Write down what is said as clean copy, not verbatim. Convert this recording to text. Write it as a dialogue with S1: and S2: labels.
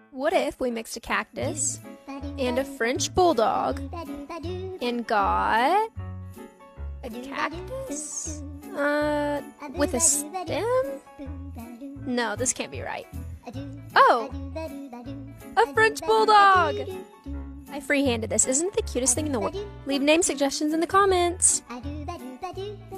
S1: What if we mixed a cactus and a French bulldog and got a cactus with a stem? No, this can't be right. Oh, a French bulldog! I freehanded this. Isn't it the cutest thing in the world? Leave name suggestions in the comments.